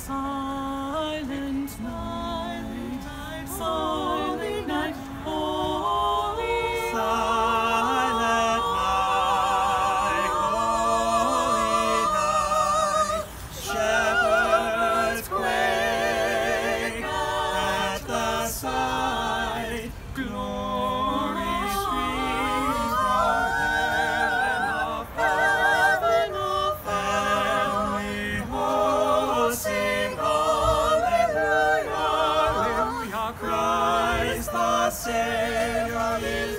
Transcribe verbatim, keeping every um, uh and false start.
silent night, silent night, holy silent night, holy night. Shepherds quake at the sight, glory streams from heaven of heaven, we hosts sing hallelujah, hallelujah. Christ the Savior is